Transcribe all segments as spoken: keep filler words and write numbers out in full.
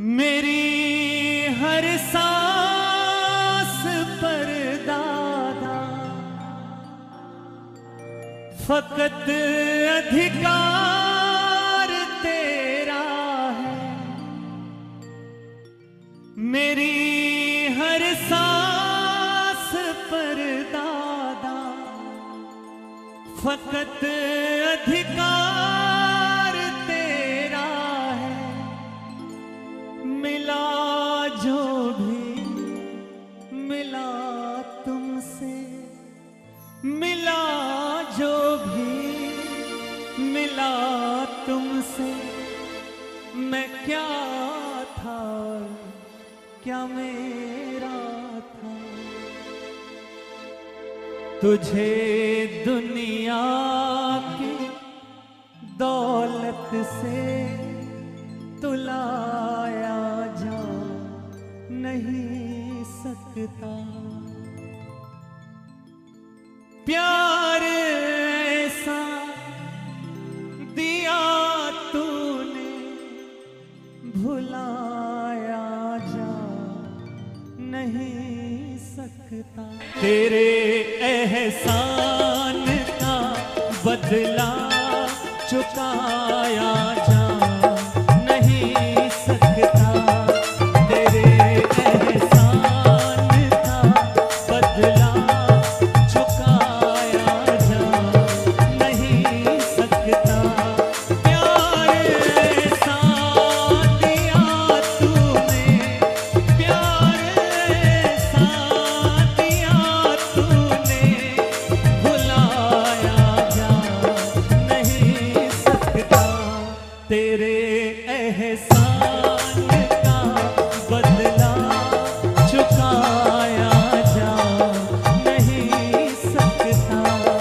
मेरी हर सांस पर दादा फकत अधिकार तेरा है। मेरी हर सांस पर दादा फकत अधिकार तेरा है। मिला जो भी मिला तुमसे, मिला जो भी मिला तुमसे, मैं क्या था क्या मेरा था। तुझे दुनिया की दौलत से तुलाया जा नहीं सकता। प्यार ऐसा दिया तूने भुलाया जा नहीं सकता। तेरे एहसान का बदला चुकाया जा नहीं सकता। तेरे एहसान का बदला चुकाया जा नहीं सकता। प्यार ऐसा दिया तूने, प्यार ऐसा दिया तूने भुलाया जा नहीं सकता। तेरे एहसान का बदला चुकाया जा नहीं सकता।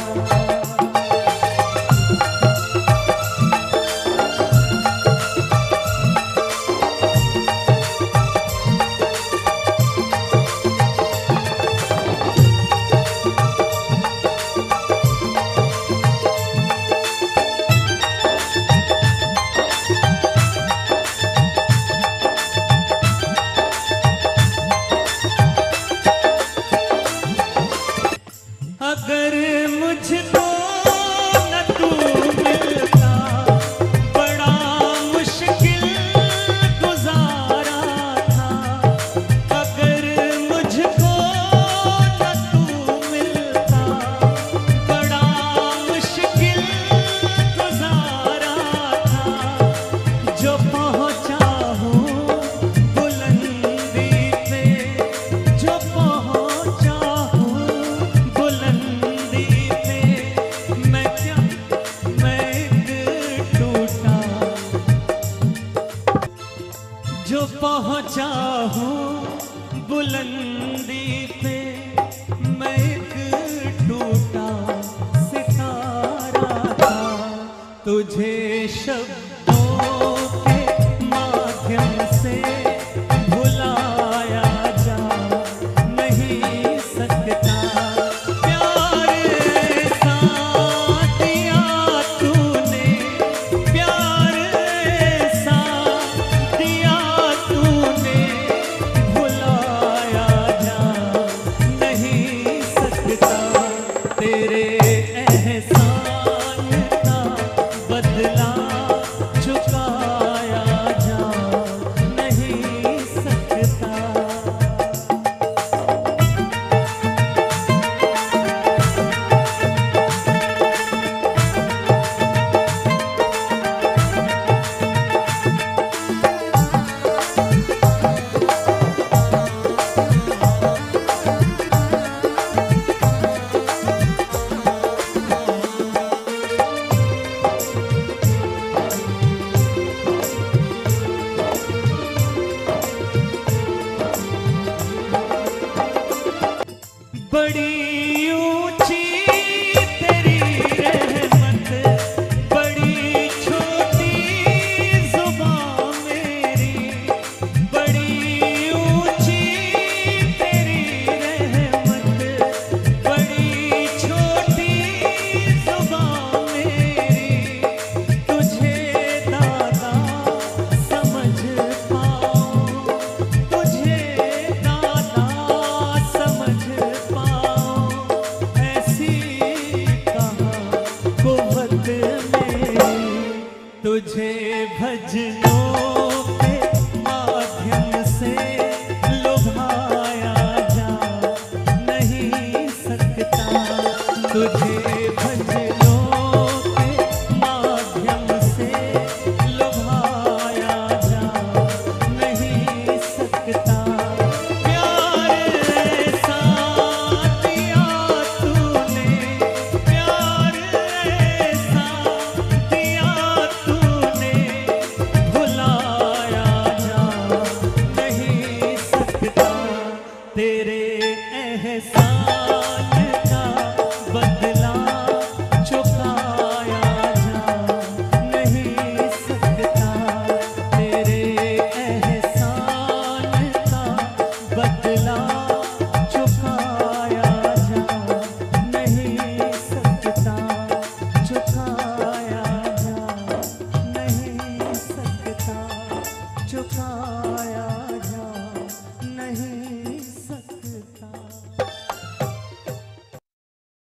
अगर मुझको न तू मिलता बड़ा मुश्किल गुजारा था। अगर मुझको न तू मिलता बड़ा मुश्किल गुजारा था। जो पहुंचा हूँ बुलंदी पे, जो पहुंचा हूँ बुलंदी पे, मैं क्या मैं एक टूटा। जो पहुंचा हूँ बुलंदी पे, मैं एक टूटा सितारा था। तुझे शब्द